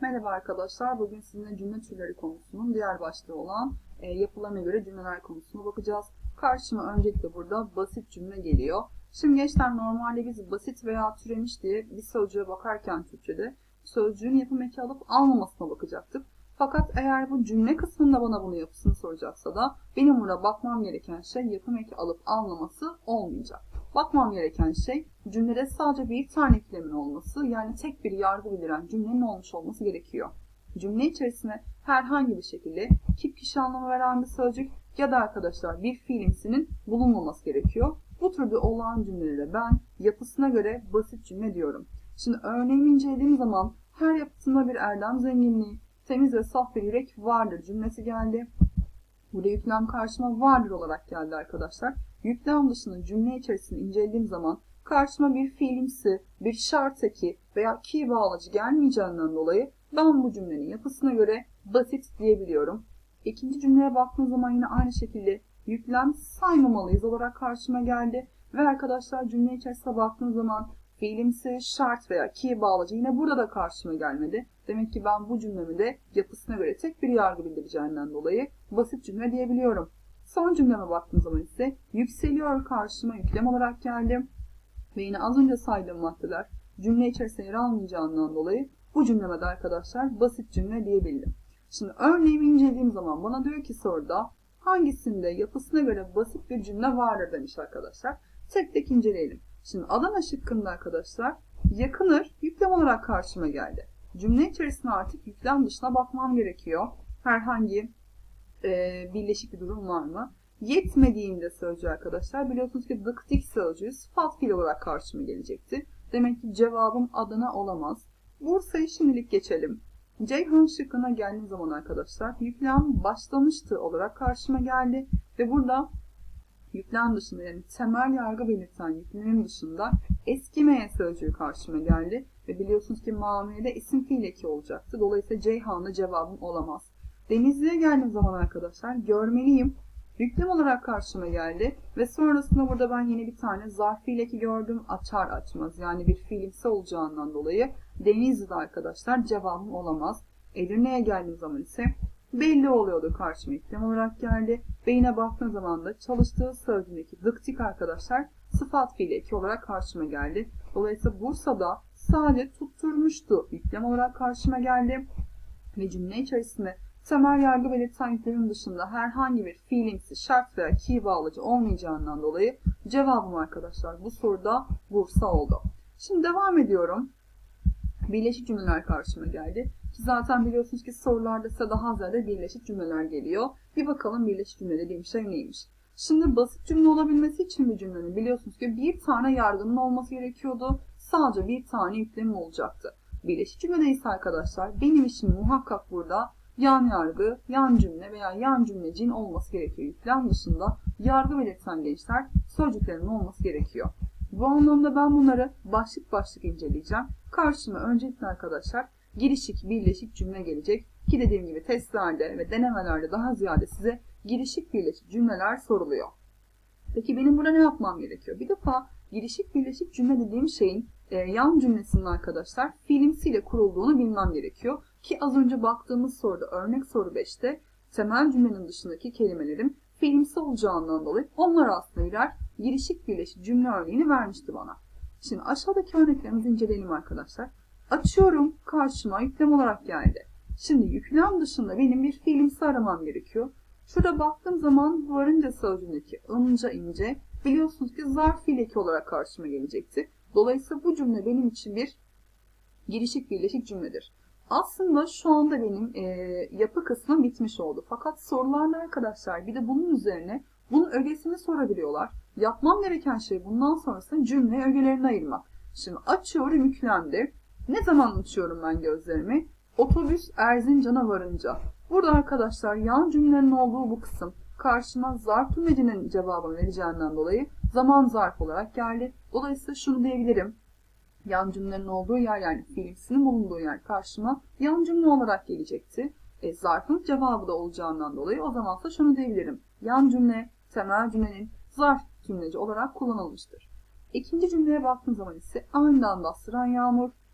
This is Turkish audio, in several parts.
Merhaba arkadaşlar. Bugün sizinle cümle türleri konusunun diğer başlığı olan yapılarına göre cümleler konusuna bakacağız. Karşıma öncelikle burada basit cümle geliyor. Şimdi gençler, normalde biz basit veya türemiş diye bir sözcüğe bakarken Türkçe'de sözcüğün yapım eki alıp almamasına bakacaktık. Fakat eğer bu cümle kısmında bana bunu yapısını soracaksa da benim burada bakmam gereken şey yapım eki alıp almaması olmayacak. Bakmam gereken şey cümlede sadece bir tane eklemin olması, yani tek bir yargı bildiren cümlenin olmuş olması gerekiyor. Cümle içerisine herhangi bir şekilde kişi anlamı veren bir sözcük ya da arkadaşlar bir fiilimsinin bulunmaması gerekiyor. Bu türde olan cümlelere ben yapısına göre basit cümle diyorum. Şimdi örneğimi incelediğim zaman her yapısında bir erdem zenginliği, temiz ve saf bir yürek vardır cümlesi geldi. Burada yüklem karşıma vardır olarak geldi arkadaşlar. Yüklem dışında cümle içerisinde incelediğim zaman karşıma bir fiilimsi, bir şart eki veya ki bağlacı gelmeyeceğinden dolayı ben bu cümlenin yapısına göre basit diyebiliyorum. İkinci cümleye baktığım zaman yine aynı şekilde yüklem saymamalıyız olarak karşıma geldi. Ve arkadaşlar cümle içerisine baktığım zaman fiilimsi, şart veya ki bağlacı yine burada da karşıma gelmedi. Demek ki ben bu cümlemi de yapısına göre tek bir yargı bildireceğinden dolayı basit cümle diyebiliyorum. Son cümleme baktığım zaman ise yükseliyor karşıma yüklem olarak geldi. Ve yine az önce saydığım maddeler cümle içerisinde yer almayacağından dolayı bu cümleme de arkadaşlar basit cümle diyebildim. Şimdi örneğimi incelediğim zaman bana diyor ki soruda hangisinde yapısına göre basit bir cümle vardır demiş arkadaşlar. Tek tek inceleyelim. Şimdi Adana şıkkında arkadaşlar yakınır yüklem olarak karşıma geldi. Cümle içerisinde artık yüklem dışına bakmam gerekiyor. Herhangi birleşik bir durum var mı? Yetmediğinde sözcüğü arkadaşlar biliyorsunuz ki dıktik sözcüğü sıfat fiil olarak karşıma gelecekti. Demek ki cevabım Adana olamaz. Bursa'yı şimdilik geçelim. Ceyhan şıkkına geldiğim zaman arkadaşlar yüklem başlamıştı olarak karşıma geldi. Ve burada yüklem dışında, yani temel yargı belirten yüklemin dışında eskimeye sözcüğü karşıma geldi. Ve biliyorsunuz ki mamiyede isim fiil eki olacaktı. Dolayısıyla Ceyhan'da cevabım olamaz. Denizli'ye geldiğim zaman arkadaşlar görmeliyim. Yüklem olarak karşıma geldi. Ve sonrasında burada ben yine bir tane zarf fiil eki gördüm. Açar açmaz, yani bir fiilimsi olacağından dolayı Denizli'de arkadaşlar cevabım olamaz. Edirne'ye geldiğim zaman ise belli oluyordu, karşıma yüklem olarak geldi. Ve yine baktığım zaman da çalıştığı sözcüğündeki dıktik arkadaşlar sıfat fiil eki olarak karşıma geldi. Dolayısıyla Bursa'da sadece tutturmuştu yüklem olarak karşıma geldi. Ve cümle içerisinde temel yargı belirten yüklemin dışında herhangi bir fiilimsi, şart veya ki bağlacı olmayacağından dolayı cevabım arkadaşlar bu soruda Bursa oldu. Şimdi devam ediyorum. Birleşik cümleler karşıma geldi. Ki zaten biliyorsunuz ki sorularda size daha ziyade birleşik cümleler geliyor. Bir bakalım birleşik cümle dediğim şey neymiş? Şimdi basit cümle olabilmesi için bir cümlenin biliyorsunuz ki bir tane yargının olması gerekiyordu. Sadece bir tane yüklemim olacaktı. Birleşik cümlede ise arkadaşlar benim işim muhakkak burada yan yargı, yan cümle veya yan cümlecin olması gerekiyor. Yüklem dışında yargı belirten gençler sözcüklerin olması gerekiyor. Bu anlamda ben bunları başlık başlık inceleyeceğim. Karşıma öncelikle arkadaşlar girişik birleşik cümle gelecek. Ki dediğim gibi testlerde ve denemelerde daha ziyade size girişik birleşik cümleler soruluyor. Peki benim burada ne yapmam gerekiyor? Bir defa girişik birleşik cümle dediğim şeyin yan cümlesinin arkadaşlar fiilimsiyle kurulduğunu bilmem gerekiyor. Ki az önce baktığımız soruda örnek soru 5'te temel cümlenin dışındaki kelimelerin fiilimsi olacağından dolayı onlar aslında birer girişik birleşik cümle örneğini vermişti bana. Şimdi aşağıdaki örneklerimizi inceleyelim arkadaşlar. Açıyorum karşıma yüklem olarak geldi. Şimdi yüklem dışında benim bir fiilimsi aramam gerekiyor. Şurada baktığım zaman varınca sözcüğündeki ınca ince biliyorsunuz ki zarf fiil eki olarak karşıma gelecekti. Dolayısıyla bu cümle benim için bir girişik birleşik cümledir. Aslında şu anda benim yapı kısmı bitmiş oldu. Fakat sorularda arkadaşlar bir de bunun üzerine bunun ögesini sorabiliyorlar. Yapmam gereken şey bundan sonrasında cümle ögelerine ayırmak. Şimdi açıyorum yüklemdir. Ne zaman açıyorum ben gözlerimi? Otobüs Erzincan'a varınca. Burada arkadaşlar yan cümlenin olduğu bu kısım karşıma zarf tümlecinin cevabını vereceğinden dolayı zaman zarf olarak geldi. Dolayısıyla şunu diyebilirim. Yan cümlenin olduğu yer, yani fiilimsinin bulunduğu yer karşıma yan cümle olarak gelecekti. Zarfın cevabı da olacağından dolayı o zamansa şunu diyebilirim. Yan cümle temel cümlenin zarf tümleci olarak kullanılmıştır. İkinci cümleye baktığım zaman ise aniden bastıran yağmur.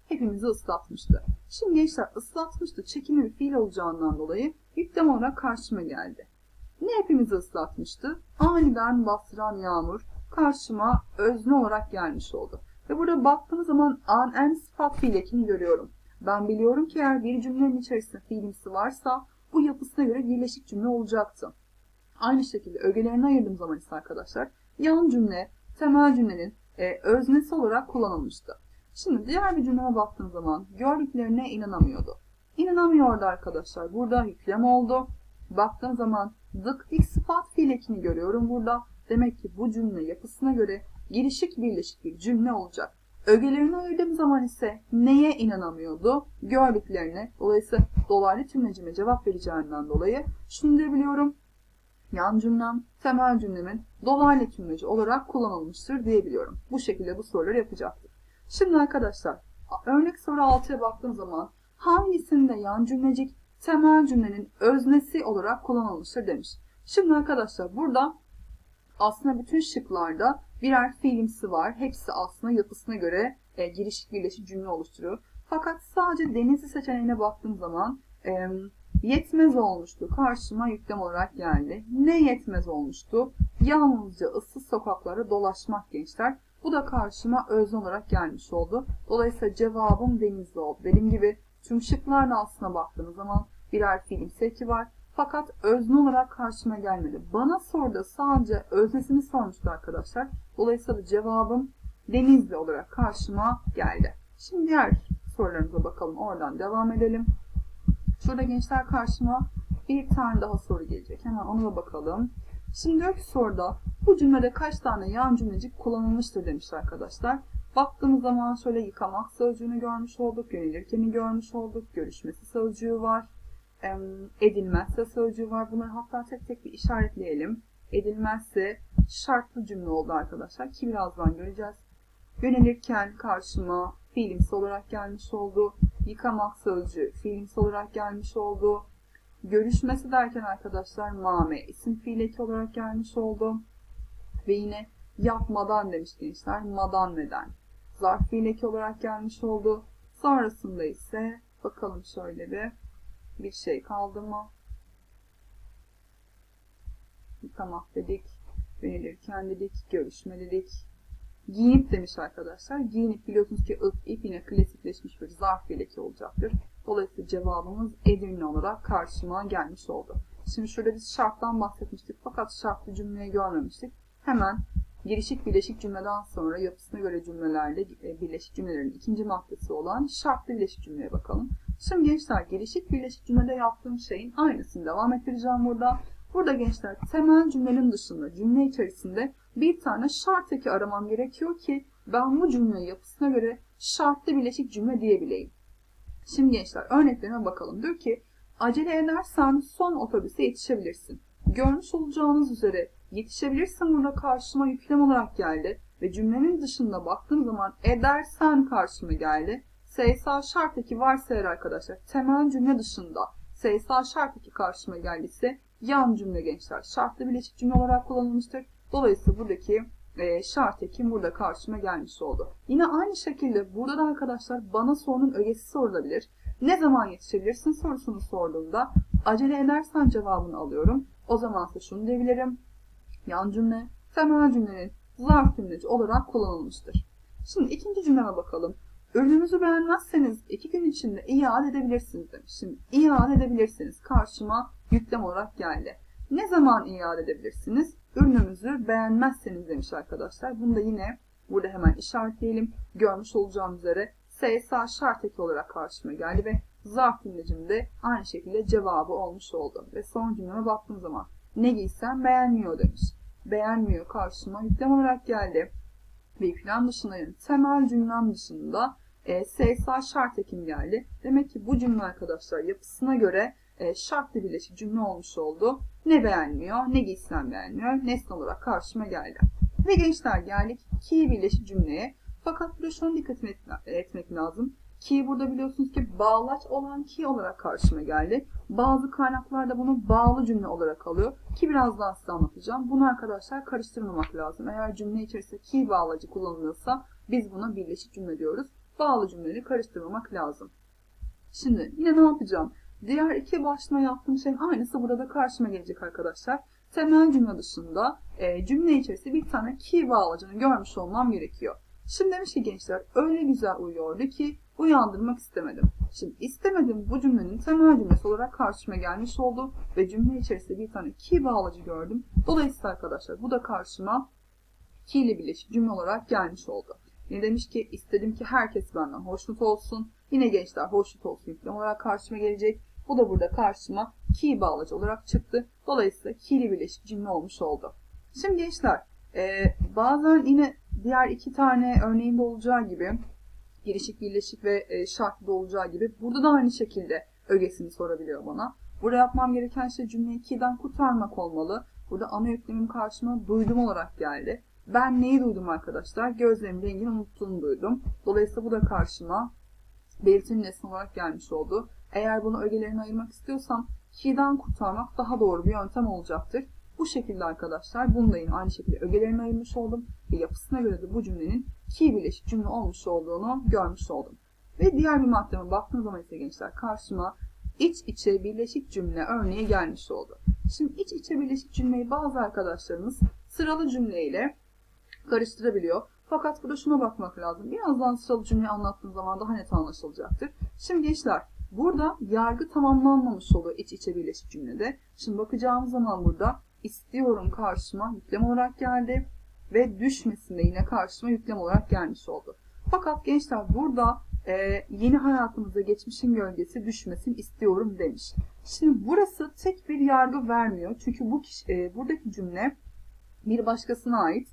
hepimizi ıslatmıştı. Şimdi gençler ıslatmıştı çekimli bir fiil olacağından dolayı yüklem olarak karşıma geldi. Ne hepimizi ıslatmıştı? Aniden bastıran yağmur karşıma özne olarak gelmiş oldu. Ve burada baktığımız zaman en sıfat fiil ekini görüyorum. Ben biliyorum ki eğer bir cümlenin içerisinde fiilimsi varsa bu yapısına göre birleşik cümle olacaktı. Aynı şekilde ögelerini ayırdığım zaman ise arkadaşlar yan cümle temel cümlenin öznesi olarak kullanılmıştı. Şimdi diğer bir cümleme baktığım zaman gördüklerine inanamıyordu. İnanamıyordu arkadaşlar. Burada yüklem oldu. Baktığım zaman dık sıfat fiil ekini görüyorum burada. Demek ki bu cümle yapısına göre girişik birleşik bir cümle olacak. Ögelerini ayırdığım zaman ise neye inanamıyordu? Gördüklerine. Dolayısıyla dolaylı tümlecime cevap vereceğinden dolayı şunu diyebiliyorum. Yan cümlem, temel cümlemin dolaylı tümleci olarak kullanılmıştır diyebiliyorum. Bu şekilde bu soruları yapacaktır. Şimdi arkadaşlar, örnek soru 6'ya baktığım zaman hangisinde yan cümlecik temel cümlenin öznesi olarak kullanılmıştır demiş. Şimdi arkadaşlar burada aslında bütün şıklarda birer fiilimsi var. Hepsi aslında yapısına göre girişik birleşik cümle oluşturuyor. Fakat sadece Denizli seçeneğine baktığım zaman yetmez olmuştu. Karşıma yüklem olarak geldi. Ne yetmez olmuştu? Yalnızca ıssız sokakları dolaşmak gençler. Bu da karşıma özne olarak gelmiş oldu. Dolayısıyla cevabım Denizli oldu. Dediğim gibi tüm şıklarla aslına baktığınız zaman birer fiilimsi eki var. Fakat özne olarak karşıma gelmedi. Bana soruda sadece öznesini sormuştu arkadaşlar. Dolayısıyla cevabım Denizli olarak karşıma geldi. Şimdi diğer sorularımıza bakalım. Oradan devam edelim. Şurada gençler karşıma bir tane daha soru gelecek. Hemen ona da bakalım. Şimdi diyor ki soruda bu cümlede kaç tane yan cümlecik kullanılmıştır demiş arkadaşlar. Baktığımız zaman şöyle yıkamak sözcüğünü görmüş olduk. Yönelirkeni görmüş olduk. Görüşmesi sözcüğü var. Edilmezse sözcüğü var. Bunları hatta tek tek bir işaretleyelim. Edilmezse şartlı cümle oldu arkadaşlar ki birazdan göreceğiz. Yönelirken karşıma fiilimsi olarak gelmiş oldu. Yıkamak sözcüğü fiilimsi olarak gelmiş oldu. Görüşmesi derken arkadaşlar mame isim fiil eki olarak gelmiş oldu. Ve yine yapmadan demiş gençler. Madan neden? Zarf fiil eki olarak gelmiş oldu. Sonrasında ise bakalım şöyle bir şey kaldı mı? Yıkamak dedik. Yönelirken dedik. Görüşme dedik. Giyinip demiş arkadaşlar. Giyinip biliyorsunuz ki ip yine klasikleşmiş bir zarf fiil eki olacaktır. Dolayısıyla cevabımız Edirne olarak karşıma gelmiş oldu. Şimdi şurada biz şarttan bahsetmiştik fakat şartlı cümleyi görmemiştik. Hemen girişik birleşik cümleden sonra yapısına göre cümlelerde birleşik cümlelerin ikinci maddesi olan şartlı birleşik cümleye bakalım. Şimdi gençler girişik birleşik cümlede yaptığım şeyin aynısını devam ettireceğim burada. Burada gençler temel cümlenin dışında cümle içerisinde bir tane şart eki aramam gerekiyor ki ben bu cümleyi yapısına göre şartlı birleşik cümle diyebileyim. Şimdi gençler örneklerine bakalım. Diyor ki acele edersen son otobüse yetişebilirsin. Görmüş olacağınız üzere yetişebilirsin burada karşıma yüklem olarak geldi. Ve cümlenin dışında baktığım zaman edersen karşıma geldi. Sayısal şart eki varsa eğer arkadaşlar temel cümle dışında sayısal şart eki karşıma geldiyse yan cümle gençler şartlı birleşik cümle olarak kullanılmıştır. Dolayısıyla buradaki şart ekim burada karşıma gelmiş oldu. Yine aynı şekilde burada da arkadaşlar bana sorunun ögesi sorulabilir. Ne zaman yetişebilirsin sorusunu sorduğumda acele edersen cevabını alıyorum. O zaman ise şunu diyebilirim. Yan cümle temel cümlenin zarf cümleci olarak kullanılmıştır. Şimdi ikinci cümleme bakalım. Ürünümüzü beğenmezseniz 2 gün içinde iade edebilirsiniz demiş. Şimdi iade edebilirsiniz karşıma yüklem olarak geldi. Ne zaman iade edebilirsiniz? Ürünümüzü beğenmezseniz demiş arkadaşlar. Bunu da yine burada hemen işaretleyelim. Görmüş olacağım üzere sayısal şart eki olarak karşıma geldi ve zarf cümlecim de aynı şekilde cevabı olmuş oldu. Ve son cümleme baktığım zaman ne giysem beğenmiyor demiş. Beğenmiyor karşıma yüklem olarak geldi. Ve yüklem dışında yani temel cümlem dışında sayısal şart ekim geldi. Demek ki bu cümle arkadaşlar yapısına göre şartlı birleşik cümle olmuş oldu. Ne beğenmiyor, ne giysem beğenmiyor. Nesne olarak karşıma geldi. Ve gençler geldik ki birleşik cümleye. Fakat burada şuna dikkat etmek lazım. Ki burada biliyorsunuz ki bağlaç olan ki olarak karşıma geldi. Bazı kaynaklarda bunu bağlı cümle olarak alıyor. Ki biraz daha size anlatacağım. Bunu arkadaşlar karıştırmamak lazım. Eğer cümle içerisinde ki bağlacı kullanılıyorsa biz buna birleşik cümle diyoruz. bağlı cümleleri karıştırmamak lazım. Şimdi yine ne yapacağım? Diğer iki başlama yaptığım şeyin aynısı burada karşıma gelecek arkadaşlar. Temel cümle dışında cümle içerisinde bir tane key bağlacını görmüş olmam gerekiyor. Şimdi demiş ki gençler öyle güzel uyuyordu ki uyandırmak istemedim. Şimdi istemedim bu cümlenin temel cümlesi olarak karşıma gelmiş oldu ve cümle içerisinde bir tane key bağlacı gördüm. Dolayısıyla arkadaşlar bu da karşıma key ile birleşik cümle olarak gelmiş oldu. Yine demiş ki istedim ki herkes benden hoşnut olsun. Yine gençler hoşnut olsun yüklem olarak karşıma gelecek. Bu da burada karşıma key bağlacı olarak çıktı. Dolayısıyla key ile birleşik cümle olmuş oldu. Şimdi gençler bazen yine diğer iki tane örneğinde olacağı gibi girişik, birleşik ve şartlı olacağı gibi burada da aynı şekilde ögesini sorabiliyor bana. Burada yapmam gereken şey cümleyi key'den kurtarmak olmalı. Burada ana yüklemim karşıma duydum olarak geldi. Ben neyi duydum arkadaşlar? Gözlerimin rengini unuttuğunu duydum. Dolayısıyla bu da karşıma belirtili nesne olarak gelmiş oldu. Eğer bunu ögelerine ayırmak istiyorsam key'den kurtarmak daha doğru bir yöntem olacaktır. Bu şekilde arkadaşlar bunu da yine aynı şekilde ögelerine ayırmış oldum. Ve yapısına göre de bu cümlenin key birleşik cümle olmuş olduğunu görmüş oldum. Ve diğer bir maddeme baktığım zaman ise gençler karşıma iç içe birleşik cümle örneği gelmiş oldu. Şimdi iç içe birleşik cümleyi bazı arkadaşlarımız sıralı cümleyle karıştırabiliyor. Fakat burada şuna bakmak lazım. Birazdan sıralı cümleyi anlattığım zaman daha net anlaşılacaktır. Şimdi gençler burada yargı tamamlanmamış oluyor iç içe birleşik cümlede. Şimdi bakacağımız zaman burada istiyorum karşıma yüklem olarak geldi ve düşmesinde yine karşıma yüklem olarak gelmiş oldu. Fakat gençler burada yeni hayatımıza geçmişin gölgesi düşmesin istiyorum demiş. Şimdi burası tek bir yargı vermiyor. Çünkü buradaki cümle bir başkasına ait.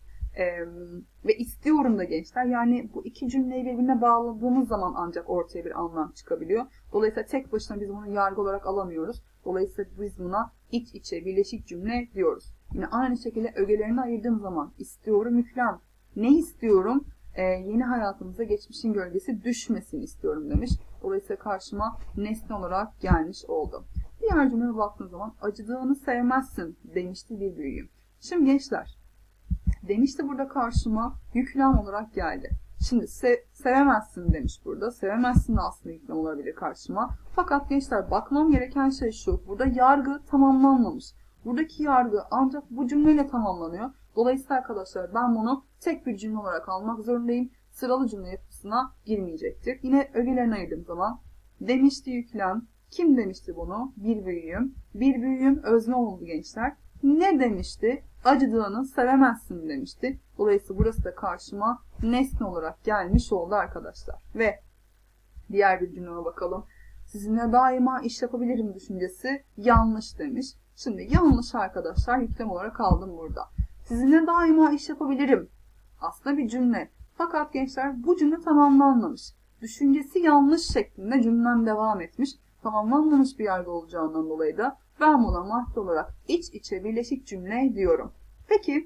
Ve istiyorum da gençler yani bu iki cümleyi birbirine bağladığımız zaman ancak ortaya bir anlam çıkabiliyor. Dolayısıyla tek başına biz bunu yargı olarak alamıyoruz. Dolayısıyla biz buna iç içe birleşik cümle diyoruz. Yine aynı şekilde ögelerini ayırdığım zaman istiyorum yüklem. Ne istiyorum? Yeni hayatımıza geçmişin gölgesi düşmesin istiyorum demiş. Dolayısıyla karşıma nesne olarak gelmiş oldu. Diğer cümleye baktığım zaman acıdığını sevmezsin demişti bir büyüğüm. Şimdi gençler demişti burada karşıma yüklem olarak geldi. Şimdi sevemezsin demiş burada. Sevemezsin de aslında yüklem olabilir karşıma. Fakat gençler bakmam gereken şey şu. Burada yargı tamamlanmamış. Buradaki yargı ancak bu cümleyle tamamlanıyor. Dolayısıyla arkadaşlar ben bunu tek bir cümle olarak almak zorundayım. Sıralı cümle yapısına girmeyecektir. Yine ögelerini ayırdığım zaman demişti yüklem. Kim demişti bunu? Bir büyüğüm. Bir büyüğüm özne oldu gençler. Ne demişti? Acıdığını sevemezsin demişti. Dolayısıyla burası da karşıma nesne olarak gelmiş oldu arkadaşlar. Ve diğer bir cümleme bakalım. Sizinle daima iş yapabilirim düşüncesi yanlış demiş. Şimdi yanlış arkadaşlar yüklem olarak aldım burada. Sizinle daima iş yapabilirim. Aslında bir cümle. Fakat gençler bu cümle tamamlanmamış. Düşüncesi yanlış şeklinde cümlem devam etmiş. Tamamlanmamış bir yargı olacağından dolayı da ben buna madde olarak iç içe birleşik cümle diyorum. Peki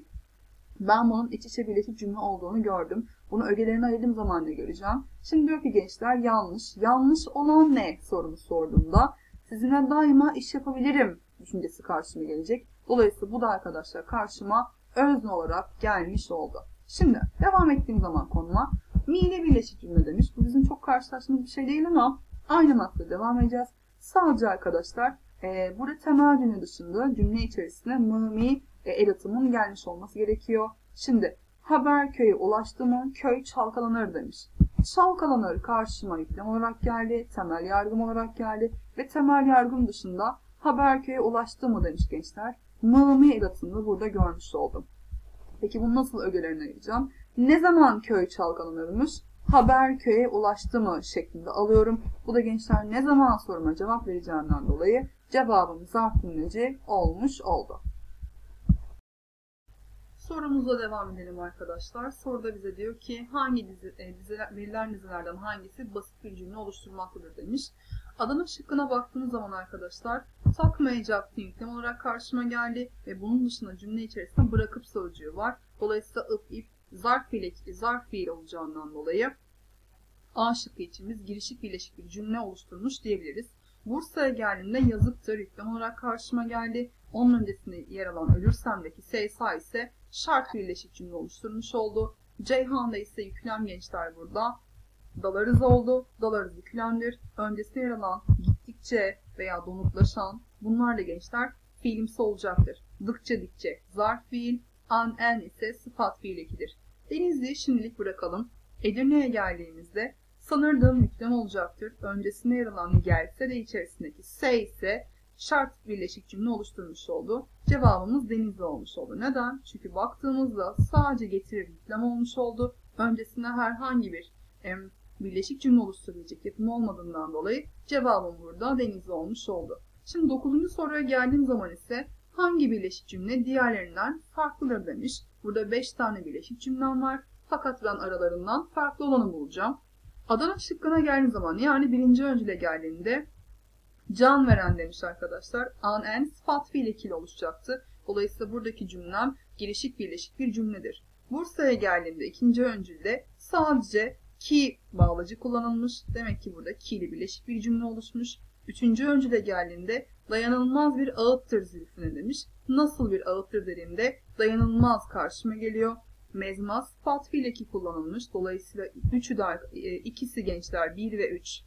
ben bunun iç içe birleşik cümle olduğunu gördüm. Bunu ögelerini ayırdığım zaman ne göreceğim? Şimdi diyor ki gençler yanlış. Yanlış olan ne sorunu sorduğumda sizinle daima iş yapabilirim düşüncesi karşıma gelecek. Dolayısıyla bu da arkadaşlar karşıma özne olarak gelmiş oldu. Şimdi devam ettiğim zaman konuma mi ile birleşik cümle demiş. Bu bizim çok karşılaştığımız bir şey değil ama aynı madde devam edeceğiz. Sadece arkadaşlar burada temel cümle dışında cümle içerisinde mi edatımın gelmiş olması gerekiyor. Şimdi haber köye ulaştı mı? Köy çalkalanır demiş. Çalkalanır karşıma yüklem olarak geldi. Temel yargım olarak geldi. Ve temel yargım dışında haber köye ulaştı mı demiş gençler. Mi edatını burada görmüş oldum. Peki bunu nasıl ögelerini ayıracağım? Ne zaman köy çalkalanırmış? Haber köye ulaştı mı şeklinde alıyorum. Bu da gençler ne zaman soruma cevap vereceğimden dolayı cevabım zarf cümleci olmuş oldu. Sorumuzla devam edelim arkadaşlar. Soruda bize diyor ki hangi verilen dizilerden hangisi basit bir cümle oluşturmaktadır demiş. Adana şıkkına baktığımız zaman arkadaşlar takmayacaktı yüklem olarak karşıma geldi ve bunun dışında cümle içerisinde bırakıp sözcüğü var. Dolayısıyla ip zarf fiil olacağından dolayı A şıkkı için biz girişik birleşik bir cümle oluşturmuş diyebiliriz. Bursa'ya geldiğimde yazıktır yüklem olarak karşıma geldi. Onun öncesinde yer alan ölürsemdeki Seysa ise şart birleşik cümle oluşturmuş oldu. Ceyhan'da ise yüklem gençler burada dalarız oldu. Dalarız yüklemdir. Öncesinde yer alan gittikçe veya donuklaşan, bunlar da gençler fiilimsi olacaktır. Dıkça dikçe zarf fiil, an en ise sıfat fiil ekidir. Denizli'yi şimdilik bırakalım. Edirne'ye geldiğimizde sanırdığım yüklem olacaktır. Öncesinde yer alan gelse de içerisindeki se ise şart birleşik cümle oluşturmuş oldu. Cevabımız Denizli olmuş oldu. Neden? Çünkü baktığımızda sadece getirir yüklem olmuş oldu. Öncesinde herhangi bir birleşik cümle oluşturabilecek yapım olmadığından dolayı cevabım burada Denizli olmuş oldu. Şimdi 9. soruya geldiğim zaman ise hangi birleşik cümle diğerlerinden farklıdır demiş. Burada 5 tane birleşik cümlem var. Fakat ben aralarından farklı olanı bulacağım. Adana şıkkına geldiğim zaman yani birinci öncüle geldiğinde can veren demiş arkadaşlar. An en sıfat fiil ekili oluşacaktı. Dolayısıyla buradaki cümlem girişik birleşik bir cümledir. Bursa'ya geldiğimde ikinci öncülde sadece ki bağlacı kullanılmış. Demek ki burada ki'li birleşik bir cümle oluşmuş. Üçüncü öncüle geldiğimde dayanılmaz bir ağıttır zülfüne demiş. Nasıl bir ağıttır dediğimde dayanılmaz karşıma geliyor. Mezmaz sıfat fiil eki kullanılmış. Dolayısıyla ikisi gençler 1 ve 3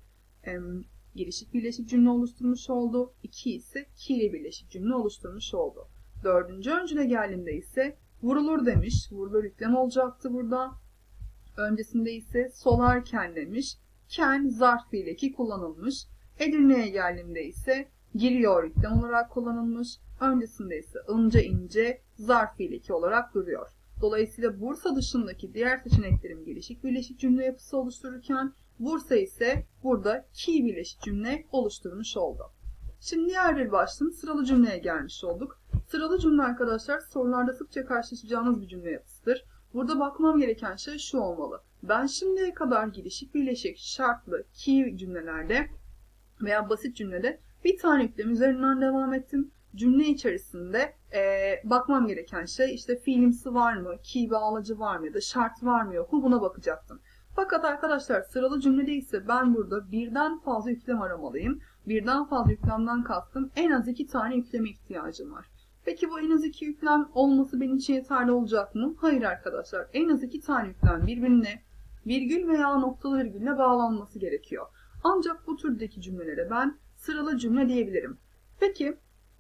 girişik birleşik cümle oluşturmuş oldu. 2 ise ki'li birleşik cümle oluşturmuş oldu. Dördüncü öncüle geldiğimde ise vurulur demiş. Vurulur yüklem olacaktı burada. Öncesinde ise solarken demiş. Ken zarf fiil eki kullanılmış. Edirne'ye geldiğimde ise giriyor yüklem olarak kullanılmış. Öncesinde ise ince ince zarf fiil eki olarak duruyor. Dolayısıyla Bursa dışındaki diğer seçeneklerim gelişik birleşik cümle yapısı oluştururken Bursa ise burada ki birleşik cümle oluşturmuş oldu. Şimdi diğer bir başlığım sıralı cümleye gelmiş olduk. Sıralı cümle arkadaşlar sorularda sıkça karşılaşacağınız bir cümle yapısıdır. Burada bakmam gereken şey şu olmalı. Ben şimdiye kadar gelişik birleşik şartlı ki cümlelerde veya basit cümlede bir tane yüklem üzerinden devam ettim. Cümle içerisinde bakmam gereken şey işte fiilimsi var mı, ki bağlacı var mı ya da şart var mı yok mu buna bakacaktım. Fakat arkadaşlar sıralı cümlede ise ben burada birden fazla yüklem aramalıyım. Birden fazla yüklemden kastım en az 2 tane yükleme ihtiyacım var. Peki bu en az 2 yüklem olması benim için yeterli olacak mı? Hayır arkadaşlar. En az 2 tane yüklem birbirine virgül veya noktalı virgülle bağlanması gerekiyor. Ancak bu türdeki cümlelere ben sıralı cümle diyebilirim. Peki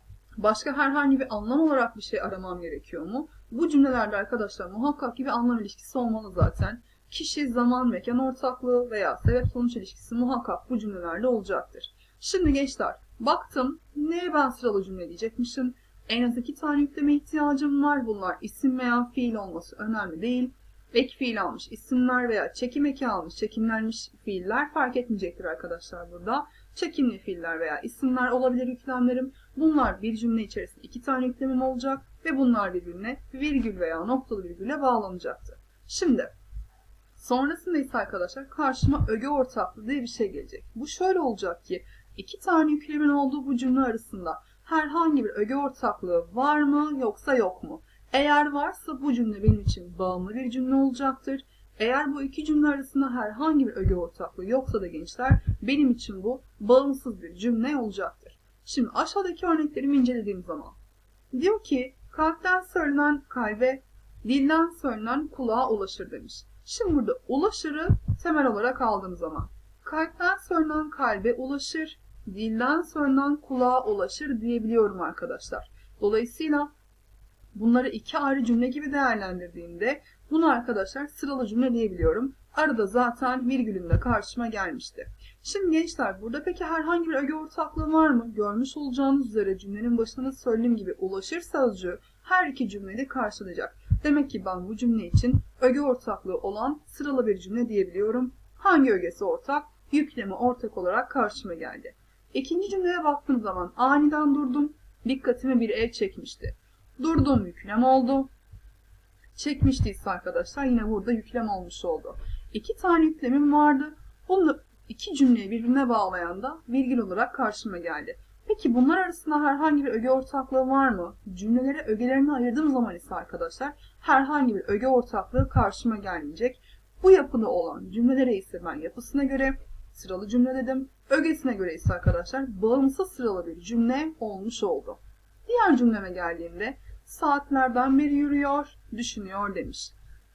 başka herhangi bir anlam olarak bir şey aramam gerekiyor mu? Bu cümlelerde arkadaşlar muhakkak ki bir anlam ilişkisi olmalı zaten. Kişi, zaman, mekan ortaklığı veya sebep-sonuç ilişkisi muhakkak bu cümlelerde olacaktır. Şimdi gençler baktım neye ben sıralı cümle diyecekmişim? En az 2 tane yükleme ihtiyacım var. Bunlar isim veya fiil olması önemli değil. Ek fiil almış isimler veya çekim eki almış çekimlenmiş fiiller fark etmeyecektir arkadaşlar burada. Çekimli fiiller veya isimler olabilir yüklemlerim. Bunlar bir cümle içerisinde 2 tane yüklemim olacak ve bunlar birbirine virgül veya noktalı virgülle bağlanacaktır. Şimdi sonrasında ise arkadaşlar karşıma öge ortaklığı diye bir şey gelecek. Bu şöyle olacak ki 2 tane yüklemin olduğu bu cümle arasında herhangi bir öge ortaklığı var mı yoksa yok mu? Eğer varsa bu cümle benim için bağımlı bir cümle olacaktır. Eğer bu iki cümle arasında herhangi bir öge ortaklığı yoksa da gençler benim için bu bağımsız bir cümle olacaktır. Şimdi aşağıdaki örneklerimi incelediğim zaman diyor ki kalpten söylenen kalbe, dilden söylenen kulağa ulaşır demiş. Şimdi burada ulaşırı temel olarak aldığım zaman kalpten söylenen kalbe ulaşır, dilden söylenen kulağa ulaşır diyebiliyorum arkadaşlar. Dolayısıyla bunları iki ayrı cümle gibi değerlendirdiğimde bunu arkadaşlar sıralı cümle diyebiliyorum. Arada zaten virgülüm de karşıma gelmişti. Şimdi gençler burada peki herhangi bir öge ortaklığı var mı? Görmüş olacağınız üzere cümlenin başında söylediğim gibi ulaşır sözcüğü her iki cümleyi karşılayacak. Demek ki ben bu cümle için öge ortaklığı olan sıralı bir cümle diyebiliyorum. Hangi ögesi ortak? Yüklemi ortak olarak karşıma geldi. İkinci cümleye baktığım zaman aniden durdum. Dikkatimi bir el çekmişti. Durdum yüklem oldu. Çekmiştiyse arkadaşlar yine burada yüklem olmuş oldu. 2 tane yüklemim vardı. Bunu iki cümleyi birbirine bağlayan da virgül olarak karşıma geldi. Peki bunlar arasında herhangi bir öge ortaklığı var mı? Cümlelere ögelerini ayırdığım zaman ise arkadaşlar herhangi bir öge ortaklığı karşıma gelmeyecek. Bu yapıda olan cümlelere ise ben yapısına göre sıralı cümle dedim. Ögesine göre ise arkadaşlar bağımsız sıralı bir cümle olmuş oldu. Diğer cümleme geldiğimde saatlerden beri yürüyor, düşünüyor demiş.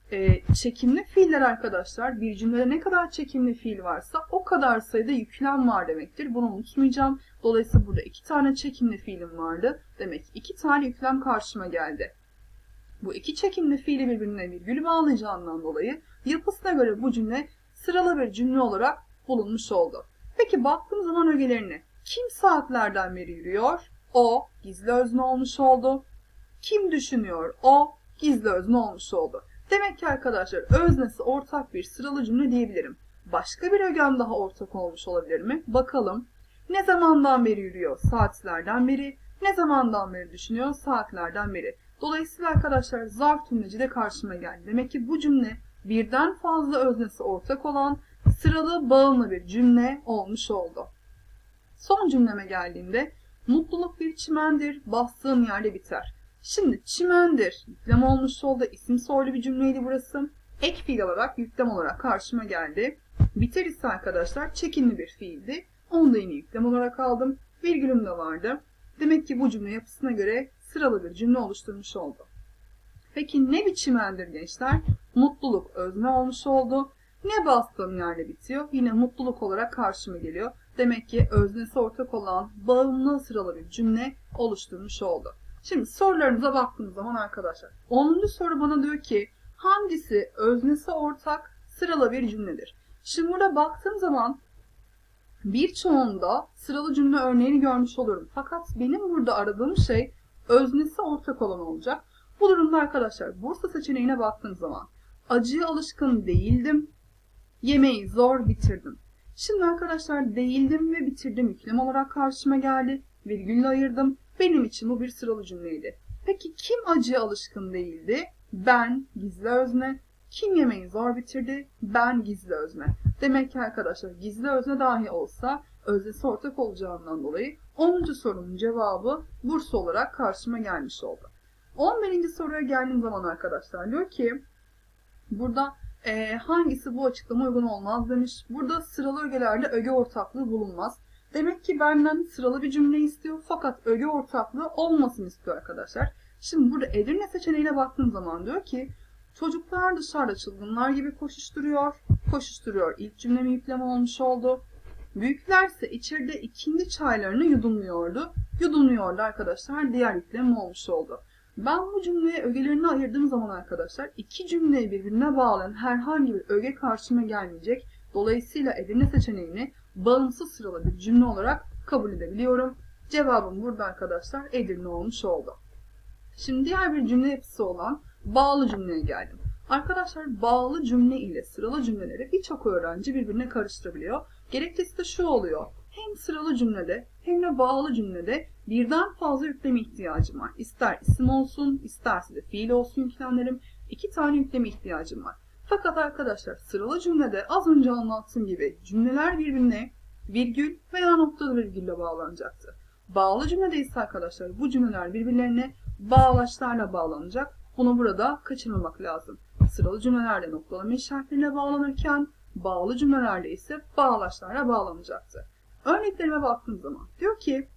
Çekimli fiiller arkadaşlar, bir cümlede ne kadar çekimli fiil varsa o kadar sayıda yüklem var demektir. Bunu unutmayacağım. Dolayısıyla burada 2 tane çekimli fiilim vardı. Demek ki 2 tane yüklem karşıma geldi. Bu 2 çekimli fiili birbirine virgül bağlayacağından dolayı yapısına göre bu cümle sıralı bir cümle olarak bulunmuş oldu. Peki baktığım zaman ögelerine kim saatlerden beri yürüyor? O gizli özne olmuş oldu. Kim düşünüyor? O gizli özne olmuş oldu. Demek ki arkadaşlar öznesi ortak bir sıralı cümle diyebilirim. Başka bir ögem daha ortak olmuş olabilir mi? Bakalım. Ne zamandan beri yürüyor? Saatlerden beri. Ne zamandan beri düşünüyor? Saatlerden beri. Dolayısıyla arkadaşlar zarf tümleci de karşıma geldi. Demek ki bu cümle birden fazla öznesi ortak olan sıralı bağımlı bir cümle olmuş oldu. Son cümleme geldiğimde mutluluk bir çimendir, bastığım yerde biter. Şimdi çimendir yüklem olmuş oldu. İsim soylu bir cümleydi burası. Ek fiil olarak yüklem olarak karşıma geldi. Biter ise arkadaşlar çekimli bir fiildi. Onu da yine yüklem olarak aldım. Virgülüm de vardı. Demek ki bu cümle yapısına göre sıralı bir cümle oluşturmuş oldu. Peki ne bir çimendir gençler? Mutluluk özne olmuş oldu. Ne bastığım yerde bitiyor? Yine mutluluk olarak karşıma geliyor. Demek ki öznesi ortak olan bağımlı sıralı bir cümle oluşturmuş oldu. Şimdi sorularınıza baktığımız zaman arkadaşlar 10. soru bana diyor ki hangisi öznesi ortak sıralı bir cümledir? Şimdi burada baktığım zaman birçoğunda sıralı cümle örneğini görmüş olurum. Fakat benim burada aradığım şey öznesi ortak olan olacak. Bu durumda arkadaşlar Bursa seçeneğine baktığım zaman acıya alışkın değildim, yemeği zor bitirdim. Şimdi arkadaşlar değildim ve bitirdim yüklem olarak karşıma geldi. Virgülle ayırdım. Benim için bu bir sıralı cümleydi. Peki kim acıya alışkın değildi? Ben gizli özne. Kim yemeği zor bitirdi? Ben gizli özne. Demek ki arkadaşlar gizli özne dahi olsa öznesi ortak olacağından dolayı 10. sorunun cevabı Bursa olarak karşıma gelmiş oldu. 11. soruya geldiğim zaman arkadaşlar diyor ki burada hangisi bu açıklama uygun olmaz demiş. Burada sıralı ögelerde öge ortaklığı bulunmaz. Demek ki benden sıralı bir cümle istiyor fakat öge ortaklığı olmasını istiyor arkadaşlar. Şimdi burada Edirne seçeneğine baktığım zaman diyor ki çocuklar dışarıda çılgınlar gibi koşuşturuyor. Koşuşturuyor ilk cümlemi yükleme olmuş oldu. Büyüklerse içeride ikindi çaylarını yudumluyordu. Yudumluyordu arkadaşlar diğer yüklemi olmuş oldu. Ben bu cümleye ögelerini ayırdığım zaman arkadaşlar iki cümleyi birbirine bağlayan herhangi bir öge karşıma gelmeyecek. Dolayısıyla Edirne seçeneğini bağımsız sıralı bir cümle olarak kabul edebiliyorum. Cevabım burada arkadaşlar Edirne olmuş oldu. Şimdi diğer bir cümle yapısı olan bağlı cümleye geldim. Arkadaşlar bağlı cümle ile sıralı cümleleri birçok öğrenci birbirine karıştırabiliyor. Gerekçesi de şu oluyor. Hem sıralı cümlede hem de bağlı cümlede birden fazla yükleme ihtiyacım var. İster isim olsun, isterse de fiil olsun yüklemlerim. 2 tane yükleme ihtiyacım var. Fakat arkadaşlar sıralı cümlede az önce anlattığım gibi cümleler birbirine virgül veya noktalı virgülle bağlanacaktı. Bağlı cümlede ise arkadaşlar bu cümleler birbirlerine bağlaçlarla bağlanacak. Bunu burada kaçırmamak lazım. Sıralı cümlelerde noktalama işaretleriyle bağlanırken bağlı cümlelerde ise bağlaçlarla bağlanacaktı. Örneklerime baktığım zaman diyor ki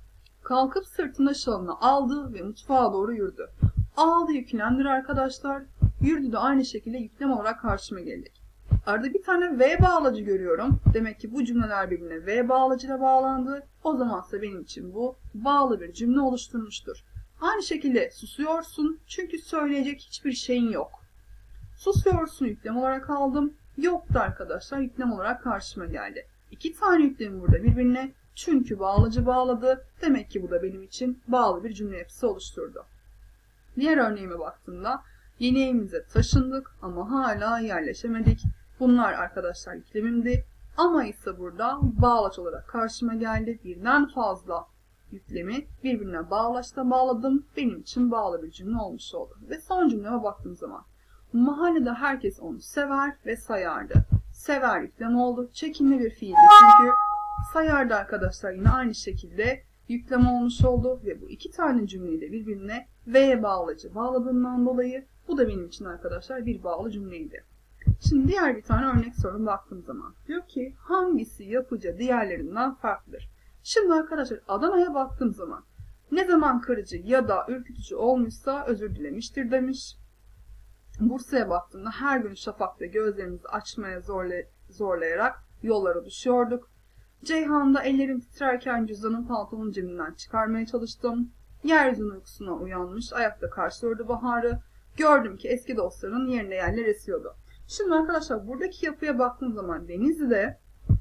kalkıp sırtına şalını aldı ve mutfağa doğru yürüdü. Aldı yüklemdir arkadaşlar. Yürüdü de aynı şekilde yüklem olarak karşıma gelecek. Arada bir tane V bağlacı görüyorum. Demek ki bu cümleler birbirine V bağlacıyla bağlandı. O zamansa benim için bu bağlı bir cümle oluşturmuştur. Aynı şekilde susuyorsun çünkü söyleyecek hiçbir şeyin yok. Susuyorsun yüklem olarak aldım. Yoktu arkadaşlar yüklem olarak karşıma geldi. 2 tane yüklemi burada birbirine çünkü bağlacı bağladı. Demek ki bu da benim için bağlı bir cümle yapısı oluşturdu. Diğer örneğime baktığımda yeni evimize taşındık ama hala yerleşemedik. Bunlar arkadaşlar yüklemimdi. Ama ise burada bağlaç olarak karşıma geldi. Birden fazla yüklemi birbirine bağlaçla bağladım. Benim için bağlı bir cümle olmuş oldu. Ve son cümleme baktığım zaman mahallede herkes onu sever ve sayardı. Sever yüklem oldu. Çekimli bir fiildi çünkü sayardı arkadaşlar yine aynı şekilde yüklem olmuş oldu. Ve bu 2 tane cümleyi de birbirine V'ye bağlacı bağladığından dolayı bu da benim için arkadaşlar bir bağlı cümleydi. Şimdi diğer bir tane örnek sorum baktığım zaman diyor ki hangisi yapıcı diğerlerinden farklıdır? Şimdi arkadaşlar Adana'ya baktığım zaman ne zaman kırıcı ya da ürkütücü olmuşsa özür dilemiştir demiş. Bursa'ya baktığımda her gün şafakta gözlerimizi açmaya zorlayarak yollara düşüyorduk. Ceyhan'da ellerim titrerken cüzdanın pantolonun cebinden çıkarmaya çalıştım. Yeryüzünün uykusuna uyanmış, ayakta karşılıyordu baharı. Gördüm ki eski dostların yerine yerler esiyordu. Şimdi arkadaşlar buradaki yapıya baktığım zaman Denizli'de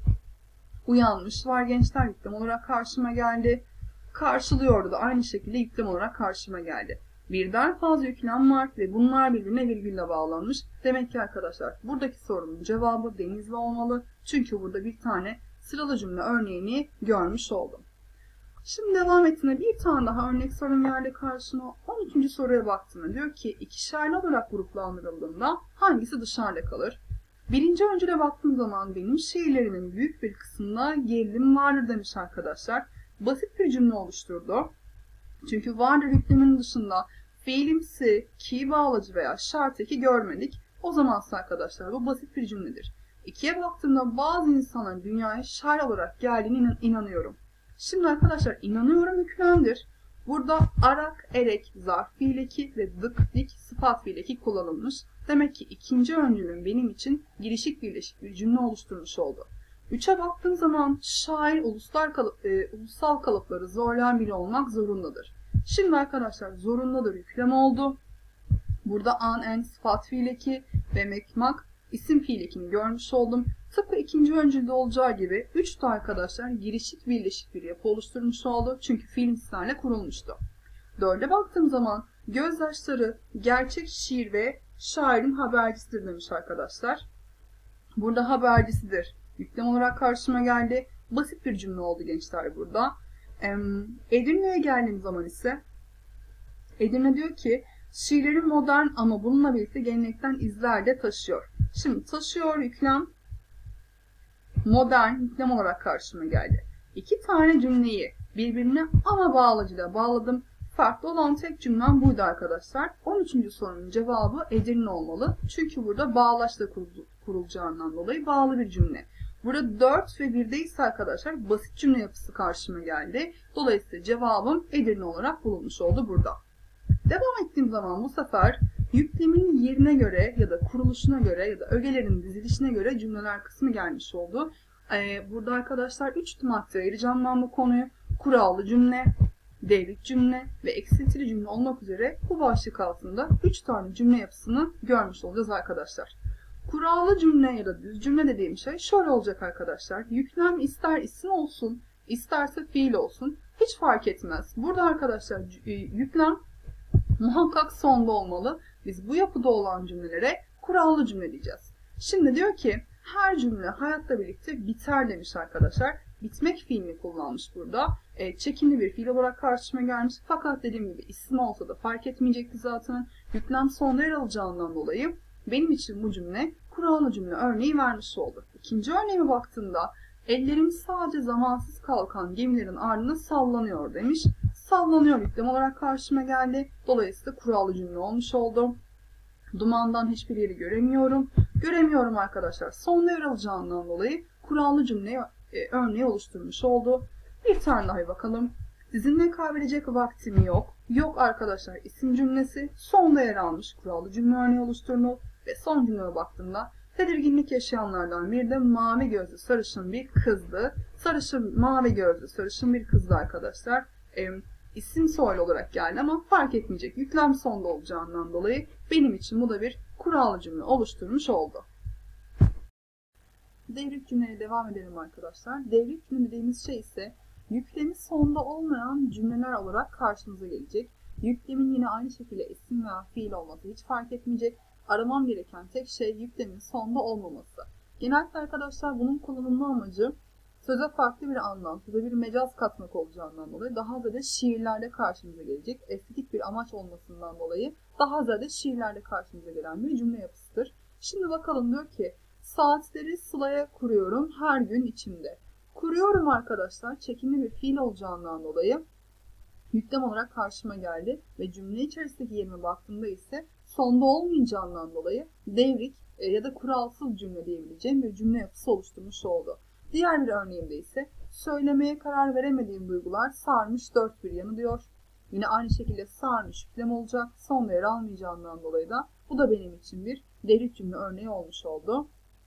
uyanmış var gençler yüklem olarak karşıma geldi. Karşılıyordu da aynı şekilde yüklem olarak karşıma geldi. Birden fazla yüklem var ve bunlar birbirine virgülle bağlanmış. Demek ki arkadaşlar buradaki sorunun cevabı Denizli olmalı. Çünkü burada bir tane sıralı cümle örneğini görmüş oldum. Şimdi devam ettiğinde bir tane daha örnek sorun geldi karşıma. 13. soruya baktığımda diyor ki ikişerli olarak gruplandırıldığında hangisi dışarıda kalır? Birinci öncüle baktığım zaman benim şiirlerimin büyük bir kısmında gerilim vardır demiş arkadaşlar. Basit bir cümle oluşturdu. Çünkü vardır yüklemin dışında fiilimsi, ki bağlacı veya şart eki görmedik. O zaman arkadaşlar bu basit bir cümledir. İkiye baktığımda bazı insanların dünyaya şair olarak geldiğine inanıyorum. Şimdi arkadaşlar inanıyorum yüklemdir. Burada arak, erek, zarf fiileki ve dık, dik sıfat fiileki kullanılmış. Demek ki ikinci öncülüm benim için girişik birleşik bir cümle oluşturmuş oldu. 3'e baktığım zaman şair ulusal kalıpları zorlayan biri olmak zorundadır. Şimdi arkadaşlar zorundadır yüklem oldu. Burada an, en, sıfat fiileki ve mekmak isim fiilekini görmüş oldum. Tıpkı ikinci öncülde olacağı gibi 3 de arkadaşlar girişik birleşik bir yapı oluşturmuş oldu. Çünkü fiil mislerle kurulmuştu. 4'e baktığım zaman gözyaşları gerçek şiir ve şairin habercisidir demiş arkadaşlar. Burada habercisidir. Yüklem olarak karşıma geldi. Basit bir cümle oldu gençler burada. Edirne'ye geldiğim zaman ise Edirne diyor ki şiirleri modern ama bununla birlikte gelenekten izler de taşıyor. Şimdi taşıyor yüklem modern yüklem olarak karşıma geldi. İki tane cümleyi birbirine ama bağlacıyla bağladım. Farklı olan tek cümlem buydu arkadaşlar. 13. sorunun cevabı Edirne olmalı. Çünkü burada bağlaçla kurulacağından dolayı bağlı bir cümle. Burada 4 ve 1'de ise arkadaşlar basit cümle yapısı karşıma geldi. Dolayısıyla cevabım Edirne olarak bulunmuş oldu burada. Devam ettiğim zaman bu sefer yüklemin yerine göre ya da kuruluşuna göre ya da ögelerin dizilişine göre cümleler kısmı gelmiş oldu. Burada arkadaşlar 3 maddeye ayıracağım ben bu konuyu. Kurallı cümle, devrik cümle ve eksiltili cümle olmak üzere bu başlık altında 3 tane cümle yapısını görmüş olacağız arkadaşlar. Kurallı cümle ya da düz cümle dediğim şey şöyle olacak arkadaşlar. Yüklem ister isim olsun, isterse fiil olsun. Hiç fark etmez. Burada arkadaşlar yüklem muhakkak sonda olmalı. Biz bu yapıda olan cümlelere kurallı cümle diyeceğiz. Şimdi diyor ki her cümle hayatla birlikte biter demiş arkadaşlar. Bitmek fiilini kullanmış burada. Çekimli bir fiil olarak karşıma gelmiş. Fakat dediğim gibi isim olsa da fark etmeyecekti zaten. Yüklem sonda yer alacağından dolayı benim için bu cümle kurallı cümle örneği vermiş oldu. İkinci örneğime baktığımda ellerim sadece zamansız kalkan gemilerin ardına sallanıyor demiş. Sallanıyor yüklem olarak karşıma geldi. Dolayısıyla kurallı cümle olmuş oldu. Dumandan hiçbir yeri göremiyorum. Göremiyorum arkadaşlar. Sonda yer alacağından dolayı kurallı cümle örneği oluşturmuş oldu. Bir tane daha bakalım. Sizinle kaybedecek vaktim yok. Yok arkadaşlar isim cümlesi sonda yer almış kurallı cümle örneği oluşturdu. Ve son cümleye baktığımda tedirginlik yaşayanlardan biri de mavi gözlü sarışın bir kızdı. Mavi gözlü sarışın bir kızdı arkadaşlar. İsim soylu olarak geldi ama fark etmeyecek. Yüklem sonda olacağından dolayı benim için bu da bir kurallı cümle oluşturmuş oldu. Devrik cümleye devam edelim arkadaşlar. Devrik cümle dediğimiz şey ise yüklemi sonda olmayan cümleler olarak karşımıza gelecek. Yüklemin yine aynı şekilde isim veya fiil olması hiç fark etmeyecek. Aramam gereken tek şey yüklemin sonda olmaması. Genellikle arkadaşlar bunun kullanılma amacı söze farklı bir anlam, söze bir mecaz katmak olacağından dolayı daha ziyade şiirlerde karşımıza gelecek. Estetik bir amaç olmasından dolayı daha ziyade şiirlerde karşımıza gelen bir cümle yapısıdır. Şimdi bakalım diyor ki saatleri sılaya kuruyorum her gün içimde. Kuruyorum arkadaşlar çekimli bir fiil olacağından dolayı yüklem olarak karşıma geldi ve cümle içerisindeki yerine baktığımda ise sonda olmayacağından dolayı devrik ya da kuralsız cümle diyebileceğim bir cümle yapısı oluşturmuş oldu. Diğer bir örneğimde ise söylemeye karar veremediğim duygular sarmış dört bir yanı diyor. Yine aynı şekilde sarmış yüklem olacak. Sonda yer almayacağından dolayı da Bu da benim için bir devrik cümle örneği olmuş oldu.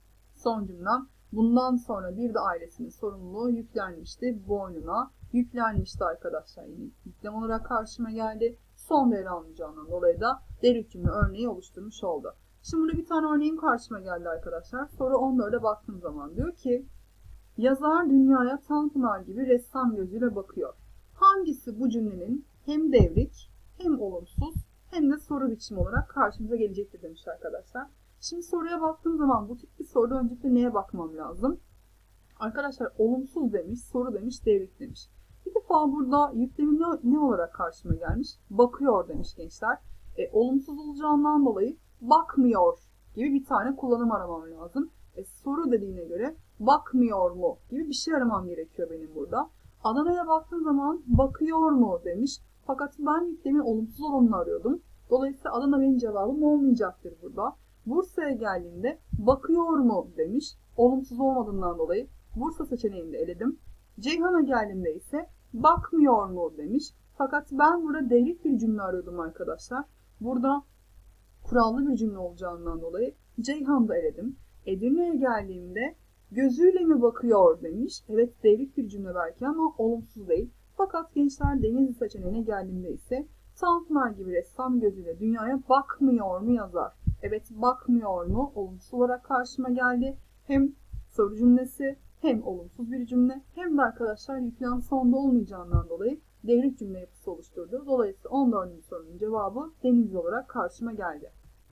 Son cümlem. Bundan sonra bir de ailesinin sorumluluğu yüklenmişti boynuna. Yüklenmişti arkadaşlar, yine yüklem olarak karşıma geldi. Son değer almayacağından dolayı da devrik cümle örneği oluşturmuş oldu. Şimdi burada bir tane örneğim karşıma geldi arkadaşlar. Soru 14'e baktığım zaman diyor ki yazar dünyaya Tanpınar gibi ressam gözüyle bakıyor. Hangisi bu cümlenin hem devrik hem olumsuz hem de soru biçimi olarak karşımıza gelecektir demiş arkadaşlar. Şimdi soruya baktığım zaman bu tip bir soruda öncelikle neye bakmam lazım? Arkadaşlar olumsuz demiş, soru demiş, devrik demiş. Bir defa burada yüklemi ne olarak karşıma gelmiş? Bakıyor demiş gençler. Olumsuz olacağından dolayı bakmıyor gibi bir tane kullanım aramam lazım. Soru dediğine göre bakmıyor mu gibi bir şey aramam gerekiyor benim burada. Adana'ya baktığım zaman bakıyor mu demiş. Fakat ben yüklemin olumsuz olanını arıyordum. Dolayısıyla Adana benim cevabım olmayacaktır burada. Bursa'ya geldiğimde bakıyor mu demiş. Olumsuz olmadığından dolayı Bursa seçeneğini de eledim. Ceyhan'a geldiğimde ise bakmıyor mu demiş. Fakat ben burada devrik bir cümle arıyordum arkadaşlar. Burada kurallı bir cümle olacağından dolayı Ceyhan'ı da eledim. Edirne'ye geldiğimde gözüyle mi bakıyor demiş. Evet, devrik bir cümle belki ama olumsuz değil. Fakat gençler Denizli seçeneğine geldiğimde ise Tanpınar gibi ressam gözüyle dünyaya bakmıyor mu yazar. Evet, bakmıyor mu olumsuz olarak karşıma geldi. Hem soru cümlesi hem olumsuz bir cümle hem de arkadaşlar yüklem sonda olmayacağından dolayı devrik cümle yapısı oluşturdu. Dolayısıyla 14. sorunun cevabı Denizli olarak karşıma geldi.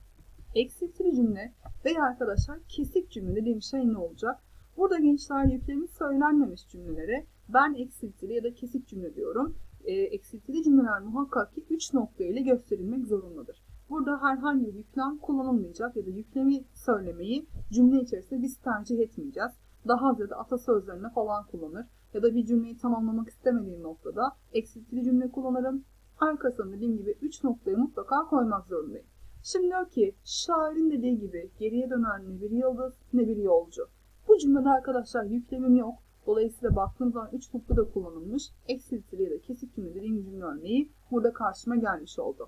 Eksiltili cümle veya arkadaşlar kesik cümle dediğim şey ne olacak? Burada gençler yüklemi söylenmemiş cümlelere ben eksiltili ya da kesik cümle diyorum. Eksiltili cümleler muhakkak ki 3 nokta ile gösterilmek zorundadır. Burada herhangi bir yüklem kullanılmayacak ya da yüklemi söylemeyi cümle içerisinde biz tercih etmeyeceğiz. Daha ziyade atasözlerine falan kullanır ya da bir cümleyi tamamlamak istemediğim noktada eksiltili cümle kullanırım. Arkasına dediğim gibi 3 noktayı mutlaka koymak zorundayım. Şimdi diyor ki şairin dediği gibi geriye dönen ne bir yıldız ne bir yolcu. Bu cümlede arkadaşlar yüklemim yok. Dolayısıyla baktığım zaman 3 nokta da kullanılmış. Eksiltili ya da kesik cümle dediğim cümle örneği burada karşıma gelmiş oldu.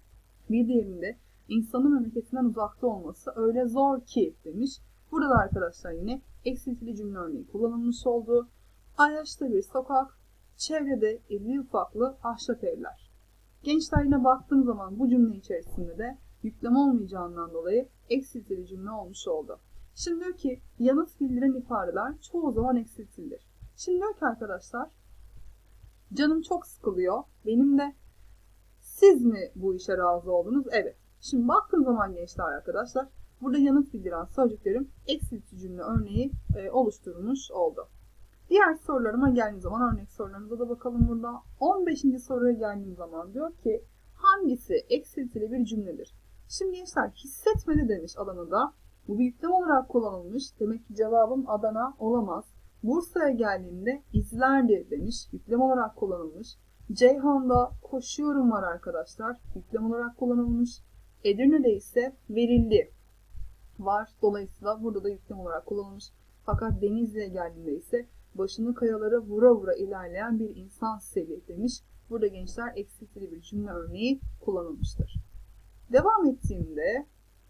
Bir diğerinde insanın memleketinden uzakta olması öyle zor ki demiş. Burada da arkadaşlar yine eksiltili cümle örneği kullanılmış oldu. Ayaş'ta bir sokak, çevrede irili ufaklı ahşap evler. Gençler yine baktığım zaman bu cümle içerisinde de yüklem olmayacağından dolayı eksiltili cümle olmuş oldu. Şimdi diyor ki yanıt bildiren ifadeler çoğu zaman eksiltilidir. Şimdi diyor ki arkadaşlar canım çok sıkılıyor. Benim de siz mi bu işe razı oldunuz? Evet. Şimdi baktığım zaman gençler arkadaşlar burada yanıt bildiren sözcüklerim eksiltici cümle örneği oluşturmuş oldu. Diğer sorularıma geldiğim zaman örnek sorularımıza da bakalım burada. 15. soruya geldiğim zaman diyor ki hangisi eksiltili bir cümledir? Şimdi gençler hissetmedi demiş Adana'da. Bu bir yüklem olarak kullanılmış. Demek ki cevabım Adana olamaz. Bursa'ya geldiğimde izlerdi demiş. Yüklem olarak kullanılmış. Ceyhan'da koşuyorum var arkadaşlar. Yüklem olarak kullanılmış. Edirne'de ise verildi var. Dolayısıyla burada da yüklem olarak kullanılmış. Fakat Denizli'ye geldiğinde ise başını kayalara vura vura ilerleyen bir insan seli demiş. Burada gençler eksiltili bir cümle örneği kullanılmıştır. Devam ettiğimde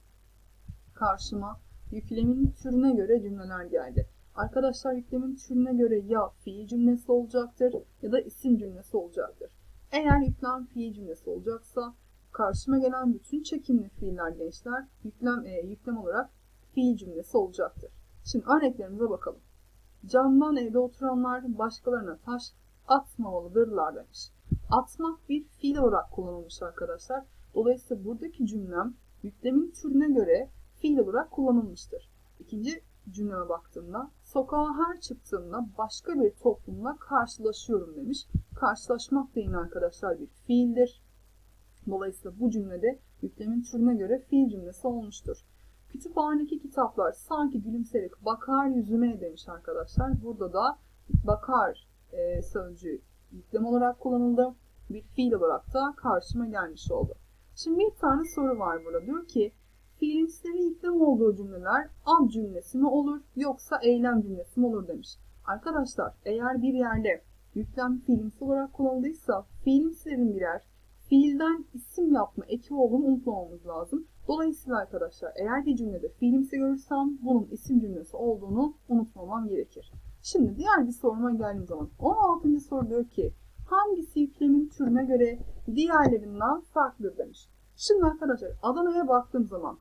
karşıma yüklemin türüne göre cümleler geldi. Arkadaşlar yüklemin türüne göre ya fiil cümlesi olacaktır ya da isim cümlesi olacaktır. Eğer yüklem fiil cümlesi olacaksa karşıma gelen bütün çekimli fiiller gençler yüklem olarak fiil cümlesi olacaktır. Şimdi örneklerimize bakalım. Camdan evde oturanlar başkalarına taş atmamalıdırlar demiş. Atmak bir fiil olarak kullanılmış arkadaşlar. Dolayısıyla buradaki cümlem yüklemin türüne göre fiil olarak kullanılmıştır. İkinci cümleme baktığımda sokağa her çıktığımda başka bir toplumla karşılaşıyorum demiş. Karşılaşmak da yine arkadaşlar bir fiildir. Dolayısıyla bu cümlede yüklemin türüne göre fiil cümlesi olmuştur. Kütüphanedeki kitaplar sanki gülümseyerek bakar yüzüme demiş arkadaşlar. Burada da bakar sözcüğü yüklem olarak kullanıldı. Bir fiil olarak da karşıma gelmiş oldu. Şimdi bir tane soru var burada. Diyor ki fiilimsilerin yüklem olduğu cümleler ad cümlesi mi olur yoksa eylem cümlesi mi olur demiş. Arkadaşlar eğer bir yerde yüklem fiilimsi olarak kullanıldıysa fiilimsilerin birer fiilden isim yapma eki olduğunu unutmamamız lazım. Dolayısıyla arkadaşlar eğer bir cümlede fiilimsi görürsem bunun isim cümlesi olduğunu unutmamam gerekir. Şimdi diğer bir soruma geldiğim zaman 16. soru diyor ki hangisi yüklemin türüne göre diğerlerinden farklıdır demiş. Şimdi arkadaşlar Adana'ya baktığım zaman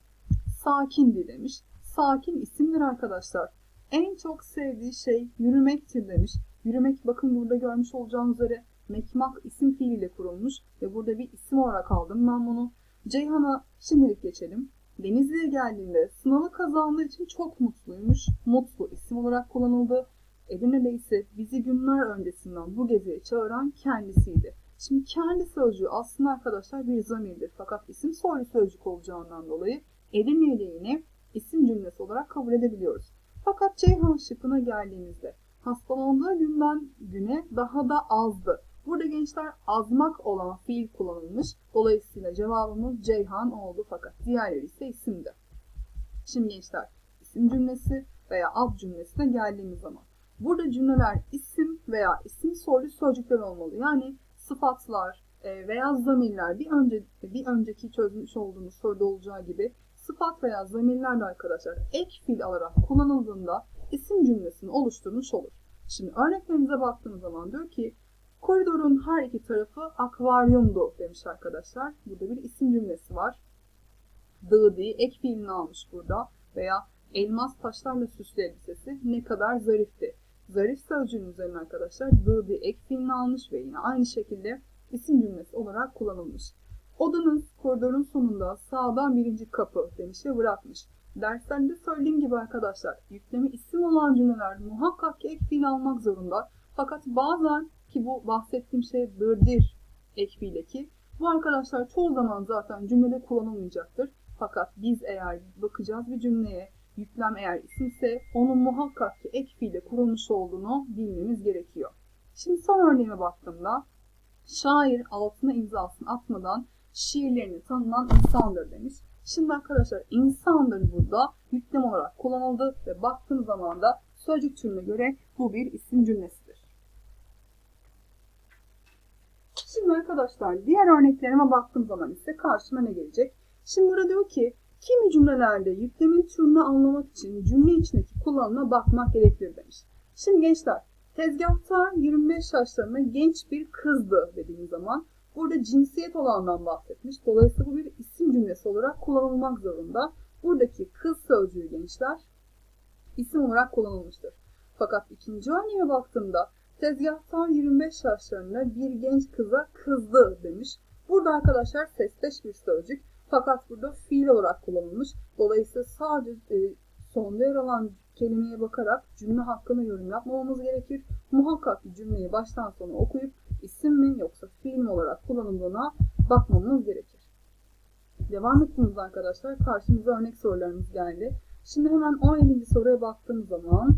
sakindi demiş. Sakin isimdir arkadaşlar. En çok sevdiği şey yürümektir demiş. Yürümek bakın burada görmüş olacağınız üzere mekmak isim fiiliyle kurulmuş ve burada bir isim olarak aldım ben bunu. Ceyhan'a şimdilik geçelim. Denizli'ye geldiğinde sınavı kazandığı için çok mutluymuş. Mutlu isim olarak kullanıldı. Edirne'de ise bizi günler öncesinden bu geziye çağıran kendisiydi. Şimdi kendi sözcüğü aslında arkadaşlar bir zamirdir. Fakat isim soylu sözcük olacağından dolayı Edirne'yi de yine isim cümlesi olarak kabul edebiliyoruz. Fakat Ceyhan şıkkına geldiğimizde hastalandığı günden güne daha da azdı. Burada gençler azmak olan fiil kullanılmış. Dolayısıyla cevabımız Ceyhan oldu fakat diğerleri ise isimdi. Şimdi gençler isim cümlesi veya ad cümlesine geldiğimiz zaman burada cümleler isim veya isim soylu sözcükler olmalı. Yani sıfatlar veya zamirler bir önceki çözmüş olduğumuz soruda olacağı gibi sıfat veya zamirler de arkadaşlar ek fiil alarak kullanıldığında isim cümlesini oluşturmuş olur. Şimdi örneklerimize baktığımız zaman diyor ki koridorun her iki tarafı akvaryumdu demiş arkadaşlar. Burada bir isim cümlesi var. Dı diye ek fiilini almış burada veya elmas taşlarla süslü elbisesi ne kadar zarifti. Zarif sözcüğünün üzerine arkadaşlar dı diye ek fiilini almış ve yine aynı şekilde isim cümlesi olarak kullanılmış. Odanız koridorun sonunda sağdan birinci kapı demiş ve bırakmış. Derslerde söylediğim gibi arkadaşlar yüklemi isim olan cümleler muhakkak ki ek fiil almak zorunda. Fakat bazen ki bu bahsettiğim şey dırdır ek fiil eki. Bu arkadaşlar çoğu zaman zaten cümlede kullanılmayacaktır. Fakat biz eğer bakacağız bir cümleye yüklem eğer isimse onun muhakkak ki ek fiille kurulmuş olduğunu bilmemiz gerekiyor. Şimdi son örneğime baktığımda şair altına imzasını atmadan şiirlerini tanınan insandır demiş. Şimdi arkadaşlar insandır burada yüklem olarak kullanıldı ve baktığım zaman da sözcük türüne göre bu bir isim cümlesidir. Şimdi arkadaşlar diğer örneklerime baktığım zaman ise karşıma ne gelecek? Şimdi burada diyor ki kimi cümlelerde yüklemin türünü anlamak için cümle içindeki kullanıma bakmak gerekir demiş. Şimdi gençler tezgahtar 25 yaşlarında genç bir kızdı dediğim zaman burada cinsiyet olandan bahsetmiş. Dolayısıyla bu bir isim cümlesi olarak kullanılmak zorunda. Buradaki kız sözcüğü gençler isim olarak kullanılmıştır. Fakat ikinci örneğe baktığımda tezgahtar 25 yaşlarında bir genç kıza kızdı demiş. Burada arkadaşlar sesleş bir sözcük fakat burada fiil olarak kullanılmış. Dolayısıyla sadece sonda yer alan kelimeye bakarak cümle hakkında yorum yapmamamız gerekir. Muhakkak cümleyi baştan sona okuyup isim mi yoksa fiil mi olarak kullanıldığına bakmamız gerekir. Devam ettiğimiz arkadaşlar karşımıza örnek sorularımız geldi. Şimdi hemen 17. soruya baktığımız zaman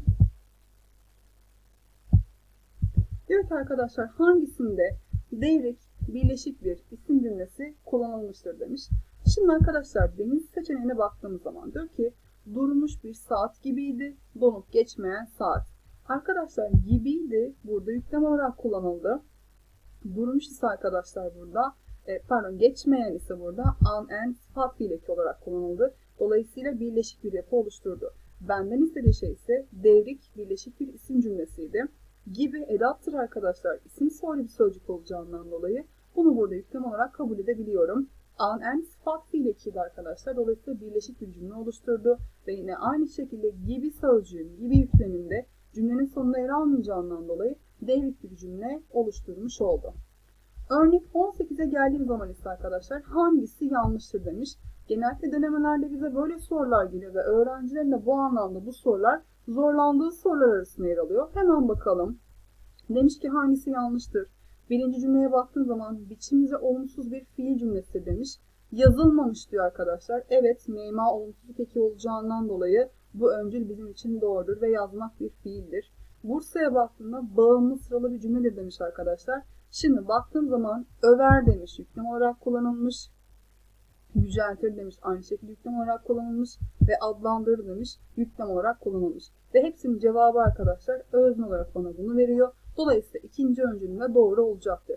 diyor ki arkadaşlar hangisinde devrik birleşik bir isim cümlesi kullanılmıştır demiş. Şimdi arkadaşlar deniz seçeneğine baktığımız zaman diyor ki durmuş bir saat gibiydi, donup geçmeyen saat. Arkadaşlar gibiydi burada yüklem olarak kullanıldı. Durmuş ise arkadaşlar burada geçmeyen ise burada an en sıfat fiil eki olarak kullanıldı. Dolayısıyla birleşik bir yapı oluşturdu. Benden istediği şey ise devrik birleşik bir isim cümlesiydi. Gibi edattır arkadaşlar. İsim soylu bir sözcük olacağından dolayı bunu burada yüklem olarak kabul edebiliyorum. An en sıfat fiil ekiydi arkadaşlar. Dolayısıyla birleşik bir cümle oluşturdu. Ve yine aynı şekilde gibi sözcüğün gibi yükleminde cümlenin sonunda yer almayacağından dolayı devrik bir cümle oluşturmuş oldu. Örnek 18'e geldiğim zaman ise arkadaşlar hangisi yanlıştır demiş. Genellikle denemelerde bize böyle sorular geliyor ve öğrencilerin de bu anlamda bu sorular zorlandığı sorular arasında yer alıyor. Hemen bakalım. Demiş ki hangisi yanlıştır? Birinci cümleye baktığım zaman biçimce olumsuz bir fiil cümlesi demiş. Yazılmamış diyor arkadaşlar. Evet, meyma olumsuzluk eki olacağından dolayı bu öncül bizim için doğrudur ve yazmak bir fiildir. Bursa'ya baktığımda bağımlı sıralı bir cümledir demiş arkadaşlar. Şimdi baktığım zaman över demiş yüklem olarak kullanılmış. Yüceltir demiş aynı şekilde yüklem olarak kullanılmış ve adlandırır demiş yüklem olarak kullanılmış. Ve hepsinin cevabı arkadaşlar özne olarak bana bunu veriyor. Dolayısıyla ikinci öncülümle doğru olacaktır.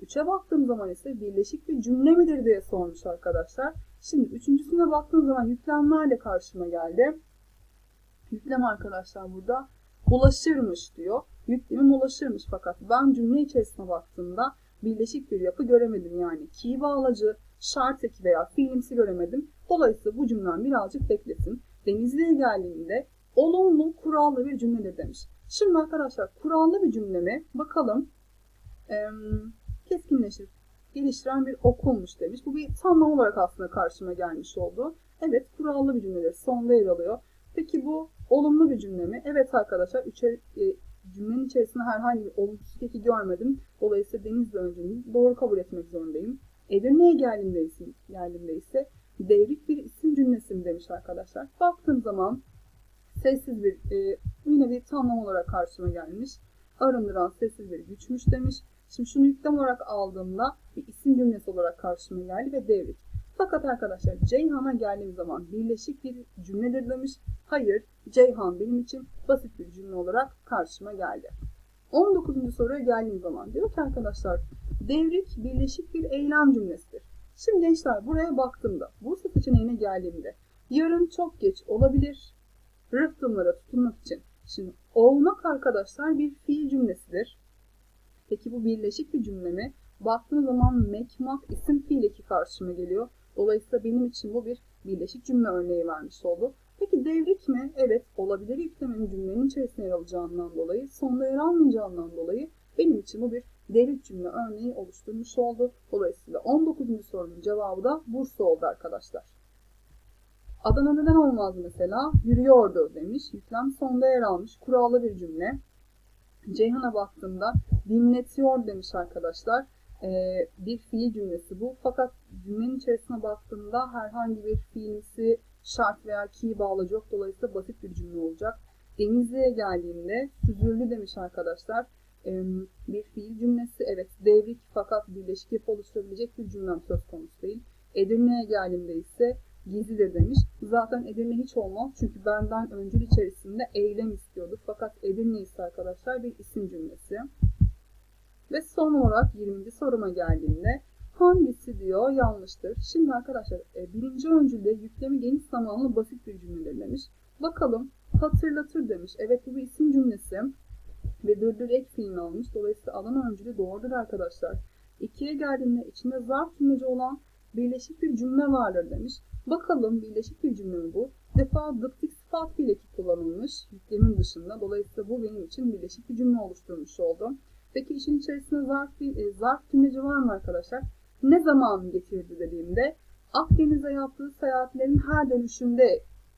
3'e baktığım zaman ise birleşik bir cümle midir diye sormuş arkadaşlar. Şimdi üçüncüsüne baktığım zaman yüklemlerle karşıma geldi. Yüklem arkadaşlar burada ulaşırmış diyor. Yüklemim ulaşırmış fakat ben cümle içerisine baktığımda birleşik bir yapı göremedim. Yani ki bağlacı, şart eki veya fiilimsi göremedim. Dolayısıyla bu cümlem birazcık beklesin. Denizli'ye geldiğinde olumlu kurallı bir cümledir demiş. Şimdi arkadaşlar kurallı bir cümleme bakalım. Keskinleşir, geliştiren bir okulmuş demiş. Bu bir tanım olarak aslında karşıma gelmiş oldu. Evet, kurallı bir cümledir. Sonda yer alıyor. Peki bu olumlu bir cümle mi? Evet arkadaşlar, cümlenin içerisinde herhangi bir olumsuz eki görmedim. Dolayısıyla Denizli önceliğini doğru kabul etmek zorundayım. Edirne'ye geldiğimde ise devrik bir isim cümlesi mi demiş arkadaşlar. Baktığım zaman sessiz bir, yine bir tanım olarak karşıma gelmiş. Arındıran sessiz bir güçmüş demiş. Şimdi şunu yüklem olarak aldığımda bir isim cümlesi olarak karşıma geldi ve devrik. Fakat arkadaşlar Ceyhan'a geldiğim zaman birleşik bir cümledir demiş. Hayır, Ceyhan benim için basit bir cümle olarak karşıma geldi. 19. soruya geldiğim zaman diyor ki arkadaşlar devrik birleşik bir eylem cümlesidir. Şimdi gençler buraya baktığımda, Bursa seçeneğine geldiğimde yarın çok geç olabilir rıhtımlara tutunmak için. Şimdi olmak arkadaşlar bir fiil cümlesidir. Peki bu birleşik bir cümle mi? Baktığım zaman mekmak isim fiil eki karşıma geliyor. Dolayısıyla benim için bu bir birleşik cümle örneği vermiş oldu. Peki devrik mi? Evet, olabilir yüklemenin cümlenin içerisine yer alacağından dolayı, sonda yer almayacağından dolayı benim için bu bir devrik cümle örneği oluşturmuş oldu. Dolayısıyla 19. sorunun cevabı da Bursa oldu arkadaşlar. Adana neden olmaz mesela? Yürüyordu demiş. Yüklem sonda yer almış. Kurallı bir cümle. Ceyhan'a baktığımda dinletiyor demiş arkadaşlar. Bir fiil cümlesi bu. Fakat cümlenin içerisine baktığımda herhangi bir fiilisi şart veya ki bağlacı yok. Dolayısıyla basit bir cümle olacak. Denizli'ye geldiğimde süzüldü demiş arkadaşlar. Bir fiil cümlesi. Evet, devrik fakat birleşik yapı oluşturabilecek bir cümlem söz konusu değil. Edirne'ye geldiğimde ise gizlidir demiş. Zaten Edirne hiç olmaz. Çünkü benden öncül içerisinde eylem istiyordu. Fakat Edirne ise arkadaşlar bir isim cümlesi. Ve son olarak 20. soruma geldiğimde hangisi diyor yanlıştır. Şimdi arkadaşlar birinci öncülde yüklemi geniş zamanlı basit bir cümledir demiş. Bakalım hatırlatır demiş. Evet, bu bir isim cümlesi ve dırdır ek fiilini almış. Dolayısıyla alan öncülü doğrudur arkadaşlar. 2'ye geldiğinde içinde zarf cümleci olan birleşik bir cümle vardır demiş. Bakalım birleşik bir cümle mi bu? Defa dıktik sıfat fiil eki kullanılmış yüklemin dışında. Dolayısıyla bu benim için birleşik bir cümle oluşturmuş oldu. Peki işin içerisinde zarf cümleci var mı arkadaşlar? Ne zaman getirdi dediğimde Akdeniz'e yaptığı seyahatlerin her dönüşünde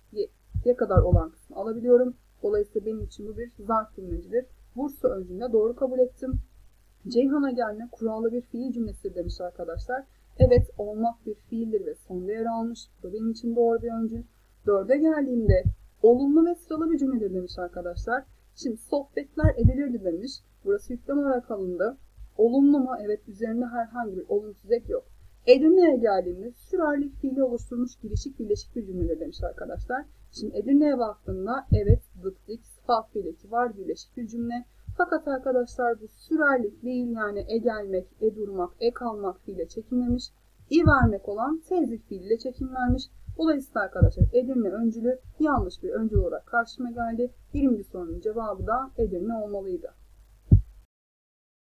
kadar olan kısmı alabiliyorum. Dolayısıyla benim için bu bir zarf cümlecidir. Bursa öncülüğünde doğru kabul ettim. Ceyhan'a gelme kurallı bir fiil cümlesidir demiş arkadaşlar. Evet, olmak bir fiildir ve sonda yer almış. Bu da benim için doğru bir öncül. 4'e geldiğimde olumlu ve sıralı bir cümledir demiş arkadaşlar. Şimdi sohbetler edilirdi demiş. Burası yüklem olarak alındı. Olumlu mu? Evet, üzerinde herhangi bir olumsuz ek yok. Edirne'ye geldiğimde sürerlik fiili oluşturmuş girişik birleşik bir cümledir demiş arkadaşlar. Şimdi Edirne'ye baktığımda evet, dıktik sıfat fiil eki var, birleşik bir cümle. Fakat arkadaşlar bu sürerlik değil, yani gelmek, durmak, kalmak fiile çekimlemiş. Vermek olan tezlik fiiliyle çekimlenmiş. Dolayısıyla arkadaşlar Edirne öncülü yanlış bir öncül olarak karşıma geldi. 20. sorunun cevabı da Edirne olmalıydı.